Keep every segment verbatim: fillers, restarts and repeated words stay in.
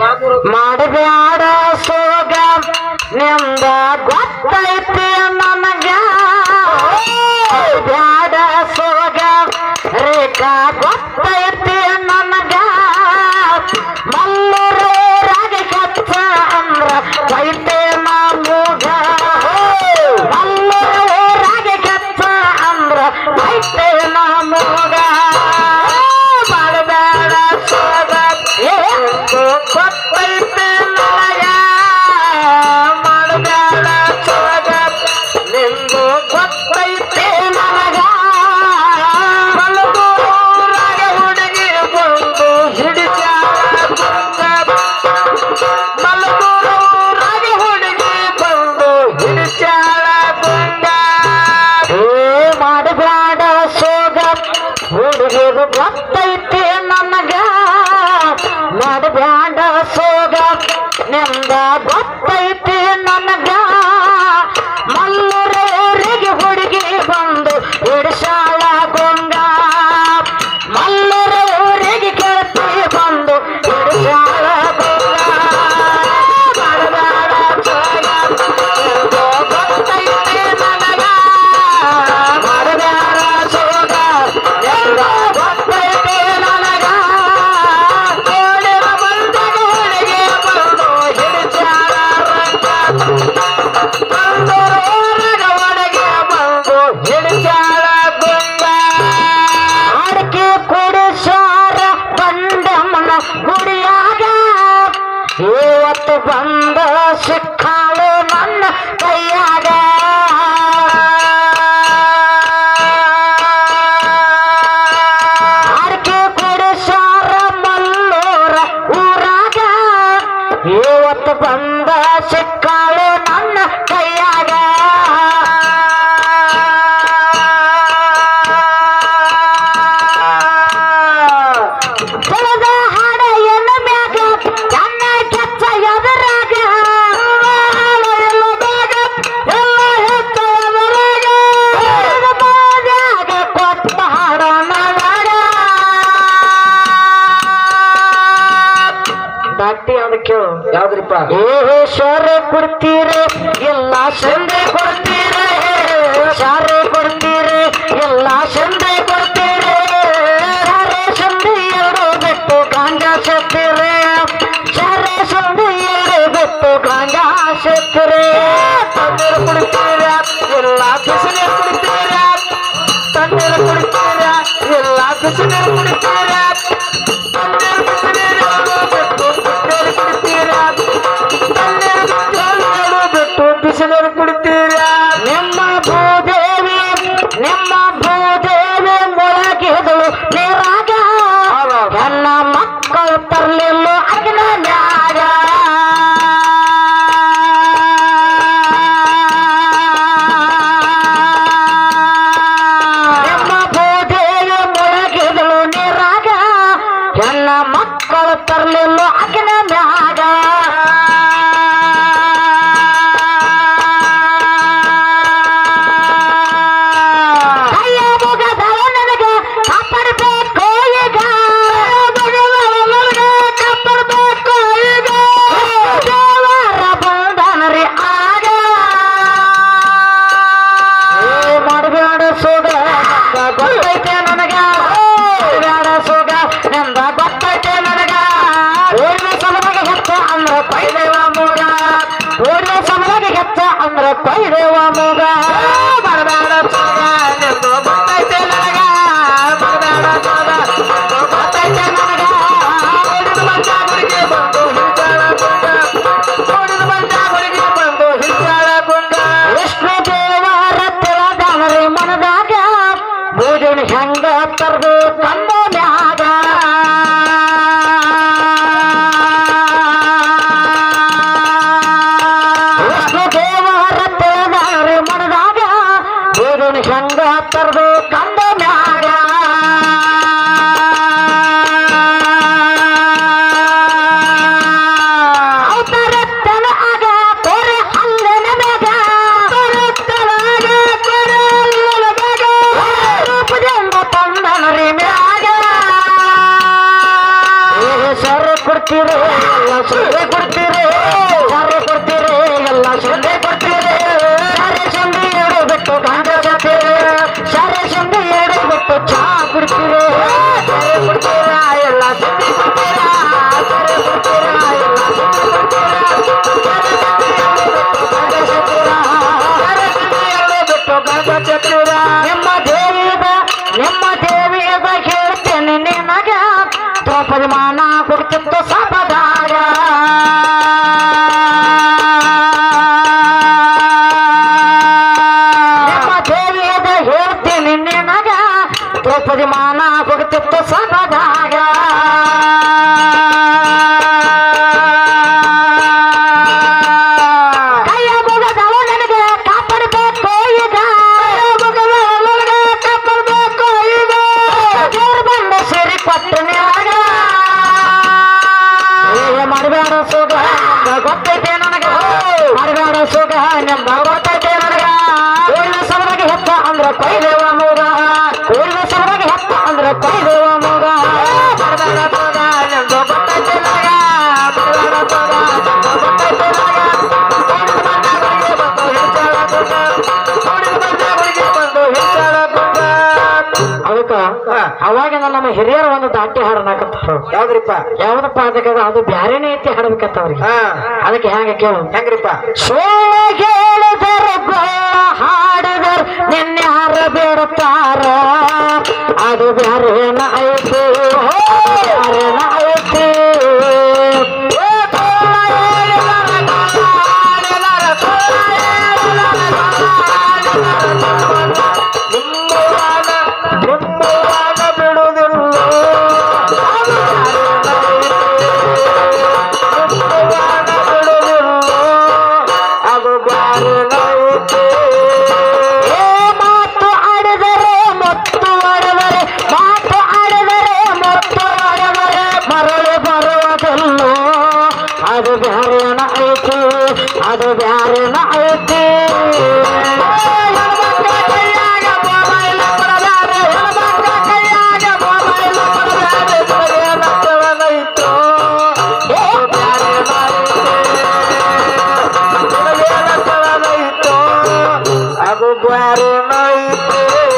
ಮಾಡಬ್ಯಾಡ ಸೋಗ ನಿಂದ ಗೊತ್ತೈತಿ ನನಗ ಬ್ಯಾಡ ಸೋಗ ರೇಖಾ ಗೊತ್ತೈತಿ ನನಗ ಮಲ್ಲೂರಾಗ ಕಚ್ಚ ಅಂದ್ರ ಕೈತೆ ನಮಗ ಮಲ್ಲೂರಾಗ ಕಚ್ಚ ಅಂದ್ರ ಕೈತೆ ನಮಗ ಮಾಡಬ್ಯಾಡ ಸೋಗ ಗೊತ್ತೈತೆ ನನಗ ಮಾಡಬ್ಯಾಡ ಸೋಗ ನಿಂದು ಗೊತ್ತೈತೆ ನನಗ ಮಲ್ಲೂರಾಗ ಹುಡುಗಿ ಬಂದು ಹಿಡಿಸ್ಯಾಳ ಮಲ್ಲೂರಾಗ ಹುಡುಗಿ ಬಂದು ಹಿಡಿಸ್ಯಾಳ ಗುಂಡ ಏ ಮಾಡಬ್ಯಾಡ ಸೋಗ ಹುಡುಗಿದು ಗೊತ್ತೈತೆ ನನಗ ಮಾಡಬ್ಯಾಡ ಸೋಗ ನಿಂದ ಗೊತ್ತೈತಿ ನನಗ ಮಲ್ಲೂರಿಗೆ ಹುಡುಗಿ ಬಂದು ಹಿಡಿಸ್ಯಾಳ ಗೊಂಗ ಮಲ್ಲೂರಿಗೆ ಕೇಳ್ತಿ ಬಂದು ಹಿಡಿಸ್ಯಾಳ ಗೊಂಗ ಮಾಡಬ್ಯಾಡ ಸೋಗ ನಿಂದು ಗೊತ್ತೈತಿ ನನಗ ಮಾಡಬ್ಯಾಡ ಸೋಗ ನಿಂದು ಗೊತ್ತೈತಿ ನನಗ ಅಡಕೆ ಕುಡಿಸಾರ ಬಂದಮ್ಮನ ಗುಡಿಯಾಗ ಇವತ್ತು ಬಂದ ಸಿಕ್ಕಾಳು ನನ್ನ ಕೈಯಾಗ ಅಡಕೆ ಕುಡಿಸಾರ ಮಲ್ಲೂರ ಊರಾಗ ಇವತ್ತು ಬಂದ ಸಿಕ್ಕಾಳು ನನ್ನ ಕೈಯಾಗ ತಿಳಿದ ಹಾಡ ಎನ್ನ ಮ್ಯಾಗ ನನ್ನ ಕೆಚ್ಚ ಎದರಾಗ ಎಲ್ಲ ಮ್ಯಾಗ ಎಲ್ಲ ಹೆಚ್ಚ ಎದರಾಗ ಬಾದ್ಯಾಗ ಕೊಟ್ಟ ಹಾಡ ನನಗ ದಾಟಿ ಅದಕ್ಕೆ ಯಾವ್ದ್ರಿಪ್ಪ ಏ ಶಾರೆ ಕೊಡ್ತೀರಿ ಎಲ್ಲ ಸಂದೆ ಕೊಡ್ತೀರಿ ಶಾರೆ ಕೊಡ್ತೀರಿ ಎಲ್ಲ ಸಂದೆ ಕೊಡ್ತೀರಿ ಶಾರೆ ಸಂದೆ ಎರಡು ಬಿಟ್ಟು ಗಾಂಜಾ ಸತ್ತೀರಿ ಶಾರೆ ಸಂದೆ ಎರಡು ಬಿಟ್ಟು ಗಾಂಜಾ ಸತ್ತೀರಿ ತಣ್ಣೀರು ಕುಡಿತೀರ ಎಲ್ಲ ಬಿಸಿನೀರು ಕುಡಿತೀರ ತಣ್ಣೀರು ಕುಡಿತೀರ ಎಲ್ಲ ಬಿಸಿನೀರು ಕುಡಿತೀರ ತಣ್ಣೀರು ಬಿಸಿನೀರು ಬಿಟ್ಟು ತಣ್ಣೀರು ಕುಡಿತೀರ ತಣ್ಣೀರು ಬಿಟ್ಟು ಬಿಸಿನೀರು ಕುಡಿತೀರ ನಿಮ್ಮ ಭೂದೇವಿ ನಿಮ್ಮ ಭೂದೇವಿ ಮೊಳಗಿದಳು ನೀರಾಗ ನನ್ನ ಮಕ್ಕಳು ತರಲಿಲ್ಲ ಅಗ್ನ ನ್ಯಾಗ ನಿಮ್ಮ ಭೂದೇವಿ ಮೊಳಗಿದಳು ನೀರಾಗ ನನ್ನ ಮಕ್ಕಳು ತರಲಿಲ್ಲ ಅಗ್ನ ನ್ಯಾಗ ಗೊತ್ತೈತೆ ನನಗ ಬ್ಯಾಡ ಸೋಗ ನಿಂದ ಗೊತ್ತೈತೆ ನನಗ ಓಡಿನ ಸಮದಾಗ ಹೆಚ್ಚ ಅಂದ್ರ ಪೈದೇವ ಮೂಗ ಓಡಿನ ಸಮದಾಗ ಹೆಚ್ಚ ಅಂದ್ರ ಪೈದೇವ ಮೂಗ ಬರಬೇಡ ಸೋಗ ನಿಂದು ಗೊತ್ತೈತೆ ನನಗ ಬರಬೇಡ ಸೋಗ ಗೊತ್ತೈತೆ ನನಗ ಓಡಿದ ಮಂಜಾಗುರಿಗೆ ಬಂದು ಹಿಡಿದಾಳ ಗುಂಡ ಓಡಿದ ಮಂಜಾಗುರಿಗೆ ಬಂದು ಹಿಡಿದಾಳ ಗುಂಡ ವಿಷ್ಣು ದೇವರ ತಿಳದಾನರಿ ಮನದಾಗ ಭೋಜನ ಹೆಂಗ ತರದು ತಂದ ಮ್ಯಾಗ ವಿಷ್ಣು ದೇವರ ತಿಳದಾನರಿ ಮನದಾಗ ಭೋಜನ ಹೆಂಗ ತರದು ತಂದ ಮ್ಯಾಗ ಅವತರತ್ತನ ಆಗ ತೋರೆ ಹಲ್ಲಿನ ಮ್ಯಾಗ ತೋರತ್ತನ ಆಗ ತೋರೆ ಹಲ್ಲಿನ ಮ್ಯಾಗ ರೂಪದಿಂದ ತಂದನರಿ ಮ್ಯಾಗ ಕೊಡ್ತೀರಿ ಎಲ್ಲ ಸುಳ್ಳೆ ಕೊಡ್ತೀರಿ ಸಾರೆ ಕೊಡ್ತೀರಿ ಎಲ್ಲ ಸುಳ್ಳೆ ಕೊಡ್ತೀರಿ ಸಾರೆ ಸುಂದಿ ಎಡೆ ಬಿಟ್ಟು ಗಾಂಜಾ ಜಾತೀರಿ ಸಾರೆ ಸುಂದಿ ಎಡೆ ಬಿಟ್ಟು ಚಾ ಕುಡ್ತೀರಿ ಸಾರೆ ಕೊಡ್ತೀರಾ ಎಲ್ಲ ಸುದ್ದಿ ಕೊಡ್ತೀರಾ ಸಾರೆ ಕೊಡ್ತೀರಾ ಎಲ್ಲ ಸುದ್ದಿ ಕೊಡ್ತೀರಾ ನಿಮ್ಮ ದೇವಿದ ನಿಮ್ಮ ದೇವಿಯದ ಹೇಳ್ತೇನೆ ನಿನಗ ದ್ರೌಪದಿ ಮಾನ ಕೊಡ್ತಿತ್ತು ಸಪದಾಗ ನಿಮ್ಮ ದೇವಿಯದ ಹೇಳ್ತೇನೆ ನಿನಗ ದ್ರೌಪದಿ ಮಾನ ಕೊಡ್ತಿತ್ತು ಸಪದಾಗ ಮಾಡಬೇಡ ಸುಗ ಗೊತ್ತೈತೆ ನನಗ ಮಾಡಬೇಡ ಸುಗ ನಮ್ಗ ಗೊತ್ತೈತೆ ನನಗ ಕೋಳಿನ ಸಲುವಾಗಿ ಹೆತ್ತ ಅಂದ್ರ ಕೈದೇವ ಮೂಗ ಕೋಳಿನ ಸಲುವಾಗಿ ಹೆತ್ತ ಅಂದ್ರ ಕೈದೇವ ಮೂಗ ಮಾಡಬೇಡ ಸುಗ ನಮ್ಗ ಗೊತ್ತೈತೆ ನನಗ ಮಾಡಬೇಡ ಸುಗ ನಮ್ಗ ಗೊತ್ತೈತೆ ನನಗ ಕೋಳಿನ ಬಂದವರಿಗೆ ಬಂದು ಹೆಚ್ಚಳ ಗುಡ್ಡ ಕೋಳಿನ ಬಂದವರಿಗೆ ಬಂದು ಹೆಚ್ಚಳ ಗುಡ್ಡ ಅದಕ್ಕ ಅವಾಗ ನಮ್ಮ ಹಿರಿಯರು ಒಂದು ದಾಟಿ ಹಾಡನಾಕತ್ತಾರ ಯಾವ್ದ್ರಿಪ್ಪ ಯಾವ್ದಪ್ಪ ಅದಕ್ಕೆ ಅದು ಬ್ಯಾರೇನೇ ಐತಿ ಹಾಡ್ಬೇಕತ್ತ ಅವ್ರಿಗೆ ಅದಕ್ಕೆ ಹೆಂಗ ಕೇಳು ಹೆಂಗ್ರಿಪ್ಪ ಹೇಳಿದರ ಹಾಡಿದರ್ ನಿನ್ನೆ ಹಾರ ಬೇಡುತ್ತಾರ ಅದು ಬ್ಯಾರೇನ ಐತಿ ಬ್ಯಾರೇನ ಐತಿ ಅದು ಬ್ಯಾರೇನ ಐತಿ ಅದು ಬ್ಯಾರೇನ ಐತಿ ಅದು ಬ್ಯಾರೇನ ಐತಿ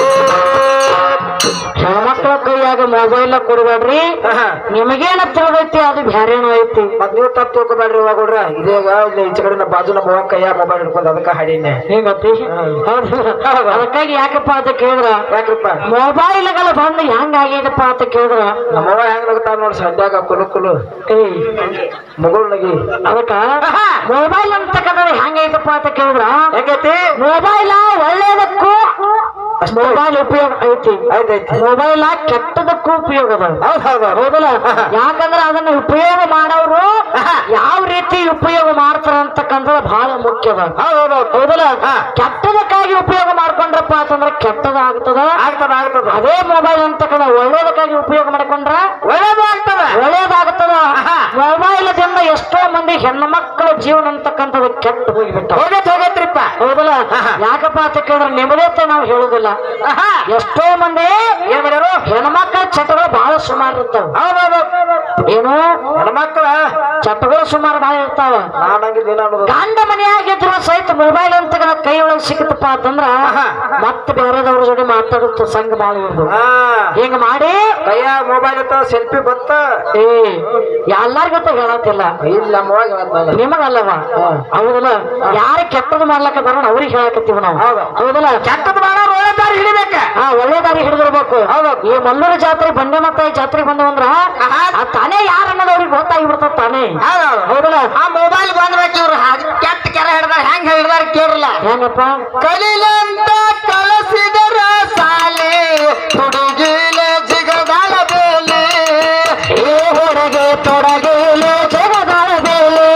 ಹೆಣ್ಮಕ್ಳ ಕೈಯಾಗ ಮೊಬೈಲ್ ಕೊಡ್ಬೇಡ್ರಿ ನಿಮಗೇನ ತಿಳಿದೈತಿ ಅದು ಬ್ಯಾರೇನೋ ಐತಿ ಮತ್ ನೀವು ತಪ್ಪು ತಿಳ್ಕೊಬೇಡ್ರಿ ಇವಾಗಡ್ರ ಇದೇಗ ಇಲ್ಲಿ ಈಚೆ ಕಡೆ ನಮ್ಮ ಬಾಜು ನಮ್ಮ ಕೈಯ ಮೊಬೈಲ್ ಹಿಡ್ಕೊಂಡು ಅದಕ್ಕ ಹಾಡಿನ ಹಿಂಗತಿ ಅದಕ್ಕಾಗಿ ಯಾಕಪ್ಪ ಅಂತ ಕೇಳಿದ್ರ ಯಾಕಪ್ಪ ಮೊಬೈಲ್ಗಳು ಬಂದು ಹೆಂಗ ಆಗೈತಪ್ಪ ಅಂತ ಕೇಳಿದ್ರ ನಮ್ಮವ ಹೆಂಗ್ ನಗ್ತಾವ ನೋಡಿ ಸಂಧ್ಯಾಗ ಕುಲು ಕುಲು ಮಗಳು ನಗಿ ಅದಕ್ಕ ಮೊಬೈಲ್ ಅಂತಕ್ಕಂದ್ರೆ ಹೆಂಗೈತಪ್ಪ ಅಂತ ಕೇಳಿದ್ರ ಹೆಂಗೈತಿ ಮೊಬೈಲ್ ಒಳ್ಳೇದಕ್ಕೂ ಮೊಬೈಲ್ ಉಪಯೋಗ ಐತಿ ಮೊಬೈಲ್ ಕೆಟ್ಟದಕ್ಕೂ ಉಪಯೋಗ ಅದ ಹೌದಲ್ಲ ಯಾಕಂದ್ರೆ ಅದನ್ನ ಉಪಯೋಗ ಮಾಡೋರು ಯಾವ ರೀತಿ ಉಪಯೋಗ ಮಾಡ್ತಾರ ಅಂತಕ್ಕಂಥದ್ದು ಬಹಳ ಮುಖ್ಯ ಅದ ಹೌದಲ್ಲ ಕೆಟ್ಟದಕ್ಕಾಗಿ ಉಪಯೋಗ ಮಾಡ್ಕೊಂಡ್ರಪ್ಪ ಅಂತಂದ್ರೆ ಕೆಟ್ಟದಾಗ್ತದ ಆಗ್ತದ ಆಗ್ತದ ಅದೇ ಮೊಬೈಲ್ ಅಂತಕ್ಕಂಥ ಒಳ್ಳೇದಕ್ಕಾಗಿ ಉಪಯೋಗ ಮಾಡ್ಕೊಂಡ್ರ ಒಳ್ಳೇದು ಆಗ್ತದ ಒಳ್ಳೇದಾಗ್ತದ ಮೊಬೈಲ್ದಿಂದ ಎಷ್ಟೋ ಮಂದಿ ಹೆಣ್ಣು ಮಕ್ಕಳ ಜೀವನ ಅಂತಕ್ಕಂಥದ್ದು ಕೆಟ್ಟ ಹೋಗಿಬಿಟ್ಟ ಹೋಗತ್ ಹೋಗತ್ರಿಪ್ಪ ಹೌದಲ್ಲ ಯಾಕಪ್ಪ ಅಂತ ಕೇಳಿದ್ರೆ ನಿಮ್ಮದೇ ನಾವು ಹೇಳುದಿಲ್ಲ ಎಷ್ಟೋ ಮಂದಿ ಏನ್ ಮಾಡ್ಯಾರು ಹೆಣ್ಮಕ್ಳ ಚಟಗಳು ಬಹಳ ಸುಮಾರು ಇರ್ತಾವ ಏನು ಹೆಣ್ಮಕ್ಳ ಚಟಗಳು ಸುಮಾರು ಬಹಳ ಇರ್ತಾವ ಗಂಡ ಮನೆಯಾಗಿದ್ರು ಸಹಿತ ಮೊಬೈಲ್ ಅಂತ ಕೈ ಒಳಗೆ ಸಿಕ್ಕತ್ತಪ್ಪ ಅಂತಂದ್ರ ಮತ್ತೆ ಬೇರೆದವ್ರ ಜೊತೆ ಮಾತಾಡುತ್ತ ಸಂಘ ಬಾಳ ಇರ್ದು ಹಿಂಗ ಮಾಡಿ ಕೈಯ ಮೊಬೈಲ್ ಇರ್ತಾವ ಸೆಲ್ಫಿ ಬತ್ತ ಏ ಎಲ್ಲಾರ್ಗತ್ತ ಹೇಳತ್ತಿಲ್ಲ ಇಲ್ಲ ನಿಮಗಲ್ಲವ ಹೌದಲ್ಲ ಯಾರ ಕೆಟ್ಟದ್ ಮಾಡ್ಲಕ್ಕ ಬರೋಣ ಅವ್ರಿಗೆ ಹೇಳಕತ್ತೀವಿ ನಾವು ಹೌದಲ್ಲ ಕೆಟ್ಟದ್ ಮಾಡೋರು ಒಳ್ಳೆ ದಾರಿ ಹಿಡಿಬೇಕ ಹಾ ಒಳ್ಳೆ ದಾರಿ ಹಿಡಿದಿರ್ಬೇಕು ಹೌದು ಈ ಮಲ್ಲೂರು ಜಾತ್ರೆ ಬಂಡೆ ಮತ್ತ ಜಾತ್ರೆಗೆ ಬಂದವಂದ್ರ ತಾನೇ ಯಾರ ಅನ್ನೋದು ಅವ್ರಿಗೆ ಗೊತ್ತಾಗಿ ಬಿಡ್ತದ ತಾನೇ ಹೌದಲ್ಲ ಆ ಮೊಬೈಲ್ ಬಂದ್ಬೇಕು ಇವ್ರು ಕೆಟ್ಟ ಕೆರ ಹಿಡ್ದಾರ ಹೆಂಗ್ ಹಿಡ್ದಾರ ಕೇಳಲ್ಲ ಹೆಂಗಪ್ಪ ಕಲಿಲಂತ ಕಳಿಸಿದರ ಸಾಲೆ ಹುಡುಗಿಲ ಜಿಗದಾಳ ಬೇಲೆ ಏ ಹೊರಗೆ ತೊಡಗಿಲೆ ಜಗದಾಳ ಬೇಲೆ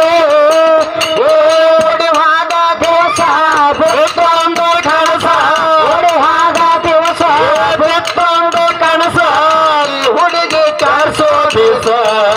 ಓಡಿವಾದ ದಿವಸ ಬಿತ್ತೊಂದು ಕನಸ ಓಡಿವಾದ ದಿವಸ ಬಿತ್ತೊಂದು ಕನಸ ಹುಡುಗಿ ಕಾರ್ಸೋ ದಿವಸ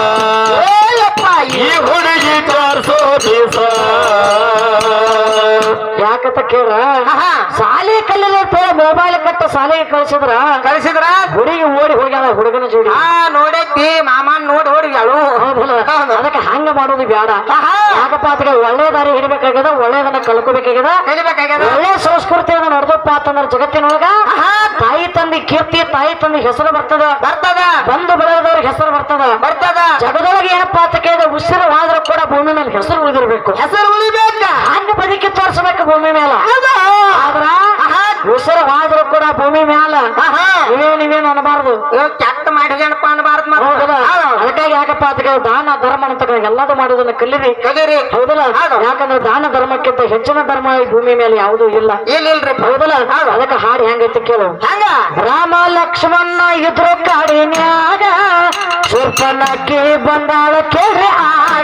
ಈ ಹುಡುಗಿ ಕಾರ್ಸೋ ದಿವಸ ಯಾಕಂತ ಕೇಳ ಸಾಲಿ ಕಲಿಲ ಮೊಬೈಲ್ ಕಟ್ಟ ಶಾಲೆಗೆ ಕಳಿಸಿದ್ರ ಕಳಿಸಿದ್ರ ಹುಡುಗಿ ಓಡಿ ಹೋಗ್ಯಾಳ ಹುಡುಗನ ಜೋಡಿ. ಹಾ ನೋಡೈತಿ ಮಾಮನ್ ನೋಡಿ ಹೋಗ್ಯಾಳು. ಅದಕ್ಕೆ ಹಂಗ ಮಾಡೋದು ಬೇಡ. ಯಾಕಪ್ಪ ಅದಕ್ಕೆ ಒಳ್ಳೆ ದಾರಿ ಹಿಡಬೇಕಾಗ್ಯದ, ಒಳ್ಳೆದನ್ನ ಕಲ್ಕೋಬೇಕಾಗ್ಯದ, ಕಲಿಬೇಕಾಗ್ಯದ. ಒಳ್ಳೆ ಸಂಸ್ಕೃತಿಯನ್ನ ನಡೆದಪ್ಪ ಅಂತಂದ್ರ ಜಗತ್ತಿನೊಳಗ ತಾಯಿ ತಂದಿ ಕೀರ್ತಿ, ತಾಯಿ ತಂದಿ ಹೆಸರು ಬರ್ತದ ಬರ್ತದ ಬಂದು ಬೆಳೆದವ್ರಿಗೆ ಹೆಸರು ಬರ್ತದ ಬರ್ತದ. ಜಗದೊಳಗೆ ಏನಪ್ಪ ಅಂತ ಕೇಳಿದ್ರೆ ಉಸಿರವಾದ್ರೂ ಕೂಡ ಭೂಮಿ ಮೇಲೆ ಹೆಸರು ಉಳಿದಿರ್ಬೇಕು, ಹೆಸರು ಉಳಿಬೇಕ, ಹಂಗ ಬದುಕಿ ತೋರಿಸಬೇಕು ಭೂಮಿ ಮೇಲೆ. ಆದ್ರ ಉಸಿರವಾದ್ರೂ ಕೂಡ ಭೂಮಿ ಮ್ಯಾಲ ನೀವೇ ನೀವೇನು ಅನ್ನಬಾರ್ದು, ಕೆಟ್ಟ ಮಾಡಿದೇನಪ್ಪ ಅನ್ನಬಾರ್ದು. ಅದಕ್ಕಾಗಿ ಯಾಕಪ್ಪ ಅಂತ ಕೇಳಿ ದಾನ ಧರ್ಮ ಅಂತ ಎಲ್ಲದೂ ಮಾಡೋದನ್ನ ಕಲಿರಿ ಕಲೀರಿ. ಹೌದಲ್ಲ? ಯಾಕಂದ್ರೆ ದಾನ ಧರ್ಮಕ್ಕಿಂತ ಹೆಚ್ಚಿನ ಧರ್ಮ ಈ ಭೂಮಿ ಮೇಲೆ ಯಾವುದೂ ಇಲ್ಲ. ಇಲ್ರಿ ಹೌದಲ್ಲ? ಅದಕ್ಕೆ ಹಾಡು ಹೆಂಗೈತಿ ಕೇಳು. ಹಂಗ ರಾಮ ಲಕ್ಷ್ಮಣ ಇದ್ರು ಕಾಡಿನ್ಯಾಗ ಶೂರ್ಪನಕ್ಕಿ ಬಂದಾಳ ಕೇಳಿ ಆಗ.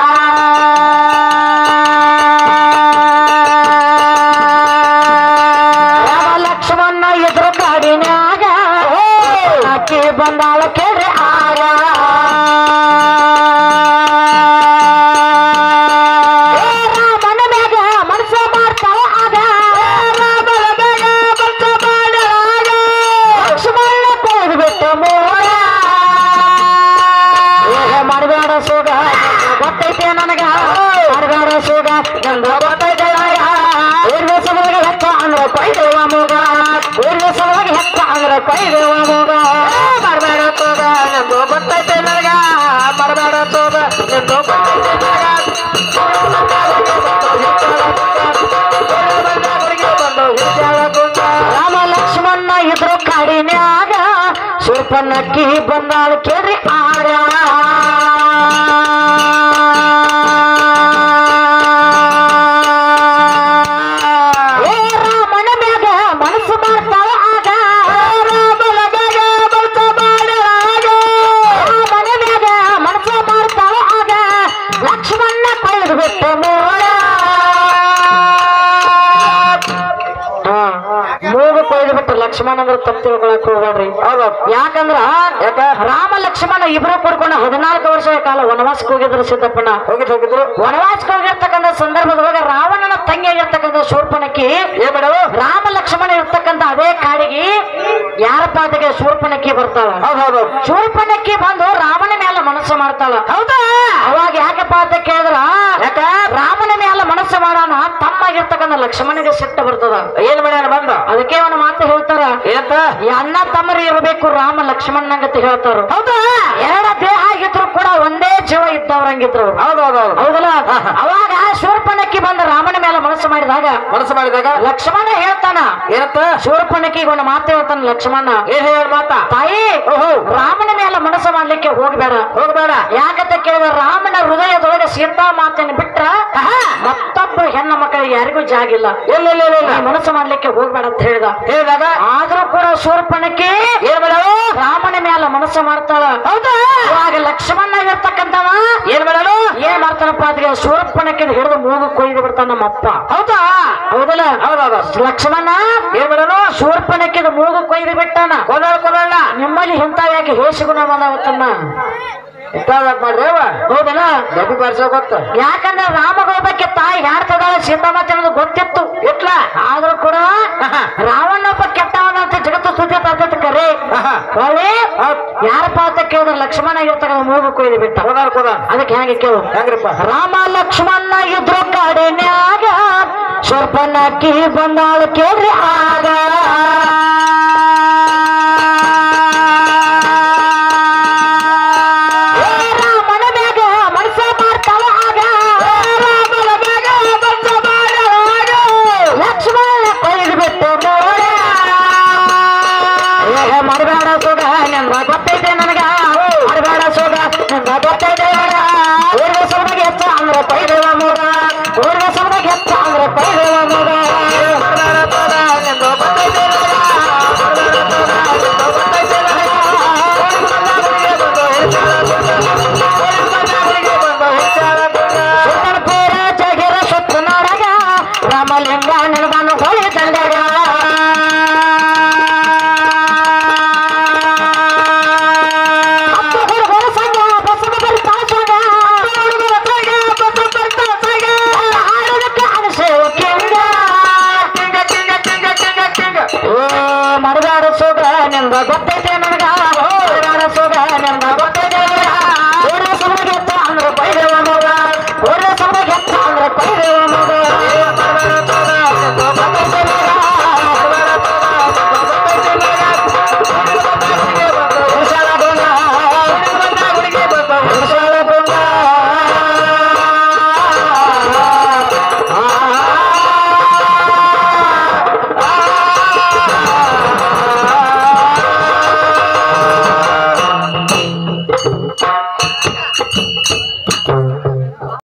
ರಾಮ ಲಕ್ಷ್ಮಣ ಇದ್ರು ಕಾಡಿನ್ಯಾಗ ಅಕ್ಕಿ ಬಂದಾಳ ಕೇಳಿ ಆಗ. ರಾಮನ ಮ್ಯಾಗ ಮನಸ್ಸ ಮಾಡ್ತಾಳ ಆಗ, ರಾಮನ ಮ್ಯಾಗ ಮನಸ್ಸ ಮಾಡಾಗ ಲಕ್ಷ್ಮಣ ಕೊಯ್ದು ಬಿಟ್ಟು ಮೋಡ. ಮಾಡಬೇಡ ಸೋಗ ಗೊತ್ತೈತೆ ನನಗ, ಮಾಡಬೇಡ ಸೋಗ ನಂದ ಗೊತ್ತೈತೆ ನನಗ. ಊರ್ವ ಸಲುವಾಗ ಹೆಕ್ಕ ಅಂದ್ರ ಕೊಯ್ದೇವ ಮೋಗ, ಊರ್ವ ಸಲುವಾಗಿ ಹೆಕ್ಕ ಅಂದ್ರ ಕೊಯ್ದೇವ ಮೋಗ. ಮಾಡಬೇಡ ಸೋಗ ನಂದು ಗೊತ್ತೈತೆ ನನಗ, ಮಾಡಬೇಡ ಸೋಗ ನಂದು ಗೊತ್ತೈತೆ ನನಗ. ರಾಮ ಲಕ್ಷ್ಮಣ ಇದ್ರು ಕಾಡಿನ್ಯಾಗ ಶೂರ್ಪನಕ್ಕಿ ಬಂದಾಳ ಕೇಳ್ರಿ ಆಗ. ಏ ರಾಮನ ಮ್ಯಾಗ ಮನಸ್ಸು ಮಾಡ್ತಾಳ ಆಗ, ರಾಮನ ಮ್ಯಾಗ ಮನಸ್ಸು ಮಾಡಾಗ, ರಾಮನ ಮ್ಯಾಗ ಮನಸ್ಸು ಮಾಡ್ತಾಳ ಆಗ ಲಕ್ಷ್ಮಣ ಕೊಯ್ದು ಬಿಟ್ಟು ಮೋಡ. ಮೂಗು ಕೊಯ್ದು ಬಿಟ್ಟು ಲಕ್ಷ್ಮಣ ಅಂದ್ರೆ ತಪ್ಪು ತಿಳ್ಕೊಳಕ್ ಹೋಗ್ಬೇಡ್ರಿ. ಯಾಕಂದ್ರ ರಾಮ ಲಕ್ಷ್ಮಣ ಇಬ್ರು ಕೂಡ್ಕೊಂಡು ಹದಿನಾಲ್ಕು ವರ್ಷ ಕಾಲ ವನವಾಸಕ್ಕೆ ಹೋಗಿದ್ರು. ಸಿದ್ದಪ್ಪಣ್ಣ ಹೋಗಿದ್ ಹೋಗಿದ್ರು ವನವಾಸಕ್ಕೆ ಹೋಗಿರ್ತಕ್ಕಂಥ ಸಂದರ್ಭದೊಳಗ ರಾವಣನ ತಂಗಿ ಆಗಿರ್ತಕ್ಕಂಥ ಶೂರ್ಪನಕ್ಕಿ ಏನ್ ಮೇಡಮ್ ರಾಮ ಲಕ್ಷ್ಮಣ ಇರ್ತಕ್ಕಂಥ ಅದೇ ಕಾಡಿಗೆ ಯಾರಪ್ಪ ಅದಕ್ಕೆ ಶೂರ್ಪನಕ್ಕಿ ಬರ್ತಾಳ. ಹೌದೌದು. ಶೂರ್ಪನಕ್ಕಿ ಬಂದು ರಾಮನ ಮೇಲೆ ಮನಸ್ಸು ಮಾಡ್ತಾಳ. ಹೌದಾ? ಅವಾಗ ಯಾಕಪ್ಪ ಅಂತ ಕೇಳಿದ್ರ ಯಾಕ ರಾಮನ ಮೇಲೆ ಮನಸ್ಸು ಮಾಡೋಣ ತಮ್ಮಾಗಿರ್ತಕ್ಕಂಥ ಲಕ್ಷ್ಮಣನಿಗೆ ಸಿಟ್ಟು ಬರ್ತದ. ಏನ್ ಮಾಡ್ಯಾರ ಬಂದ ಅದಕ್ಕೆ ಅವನ ಮಾತು ಹೇಳ್ತಾರ, ಏನಂತ? ಈ ಅಣ್ಣ ತಮ್ಮರು ಇರಬೇಕು ರಾಮ ಲಕ್ಷ್ಮಣನಂಗತ ಹೇಳ್ತಾರ. ಹೌದಾ? ಎರಡ ದೇಹ ಆಗಿದ್ರು ಕೂಡ ಒಂದೇ ಜೀವ ಇದ್ದವ್ರಂಗಿದ್ರು. ಹೌದೌದೌದು. ಹೌದಲ್ಲ? ಅವಾಗ ಶೂರ್ಪನಕ್ಕಿ ಬಂದ ರಾಮನ ಮೇಲೆ ಮನಸ್ಸು ಮಾಡಿದಾಗ ಮನಸ್ಸು ಮಾಡಿದಾಗ ಲಕ್ಷ್ಮಣ ಹೇಳ್ತಾನ ಏನಂತ? ಶೂರ್ಪನಕ್ಕಿಗೆ ಒಂದು ಮಾತು ಹೇಳ್ತಾನ ಲಕ್ಷ್ಮಣ. ಏನ್ ಹೇಳ ಮಾತಾ? ತಾಯಿ ಓಹೋ ರಾಮನ ಮೇಲೆ ಮನಸ್ಸು ಮಾಡ್ಲಿಕ್ಕೆ ಹೋಗ್ಬೇಡ ಹೋಗ್ಬೇಡ. ಯಾಕಂತ ಕೇಳಿದ್ರೆ ರಾಮನ ಹೃದಯದೊಳಗೆ ಸೀತಾ ಮಾತನ್ನು ಬಿಟ್ರ ಮತ್ತೊಬ್ಬ ಹೆಣ್ಣ ಮಕ್ಕಳಿಗೆ ಯಾರಿಗೂ ಜಾಗಿಲ್ಲ. ಇಲ್ಲ ಇಲ್ಲ ಇಲ್ಲ ಮನಸ್ಸು ಮಾಡ್ಲಿಕ್ಕೆ ಹೋಗ್ಬೇಡ ಅಂತ ಹೇಳಿದ. ಹೇಳಿದಾಗ ಆದ್ರೂ ಕೂಡ ಶೂರ್ಪನಕ್ಕಿ ಏನ್ ಮಾಡಲು ರಾಮನ ಮೇಲೆ ಮನಸ್ಸು ಮಾಡ್ತಾಳ. ಹೌದಾ? ಇವಾಗ ಲಕ್ಷ್ಮಣ ಇರ್ತಕ್ಕಂಥವ ಏನ್ ಮಾಡಲು ಏನ್ ಮಾಡ್ತಾನಪ್ಪ ಅದಕ್ಕೆ ಶೂರ್ಪನಕ್ಕಿ ಹಿಡಿದು ಮೂಗು ಕೊಯ್ದು ಬಿಡ್ತಾನ ನಮ್ಮಪ್ಪ. ಹೌದಾ? ಹೌದಲ್ಲ? ಹೌದೌದು. ಲಕ್ಷ್ಮಣ ಏನ್ ಮಾಡಲು ಶೂರ್ಪನಕ್ಕಿದ ಮೂಗು ಕೊಯ್ದು ಬಿಟ್ಟಾನ. ಕೊಡೋಣ ಕೊಡೋಣ. ನಿಮ್ಮಲ್ಲಿ ಇಂತ ಯಾಕೆ ಹೇಸಿಗುಣ ಬಂದಾವತ್ತನ್ನ ಮಾಡ್ರಿ ಹೌದಲ್ಲ? ಡಬ್ಬಿ ಬಾರಿಸೋ ಗೊತ್ತ. ಯಾಕಂದ್ರೆ ರಾಮಗಳ ಬಗ್ಗೆ ತಾಯಿ ಯಾರ್ತದಾಳ ಸೀತಾಮಾತೆ ಅನ್ನೋದು ಗೊತ್ತಿತ್ತು ಇಟ್ಲ. ಆದ್ರೂ ಕೂಡ ರಾವಣೊಬ್ಬ ಕೆಟ್ಟವನಂತ ಜಗತ್ತು ಸುದ್ದಿ ತರ್ತೈತಿ ಕರೆ. ಹೊಳ್ಳಿ ಯಾರಪ್ಪ ಅಂತ ಕೇಳಿದ್ರೆ ಲಕ್ಷ್ಮಣ ಆಗಿರ್ತಕ್ಕ ಮೂಗು ಕೊಯ್ದು ಬಿಟ್ಟ. ಕೊಡೋಣ ಕೊಡೋಣ. ಅದಕ್ಕೆ ಹೇಗೆ ಕೇಳು ಹೆಂಗ್ರಿಪ್ಪ? ರಾಮ ಲಕ್ಷ್ಮಣ ಇದ್ರು ಕಾಡಿನ್ಯಾಗ ಶೂರ್ಪನಕ್ಕಿ ಬಂದಾಳ ಕೇಳ್ರಿ ಆಗ.